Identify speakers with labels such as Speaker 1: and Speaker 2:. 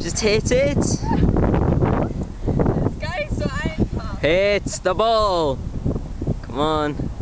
Speaker 1: Just hit it.
Speaker 2: Das ist gar nicht so einfach.
Speaker 1: Hit the ball. Come on.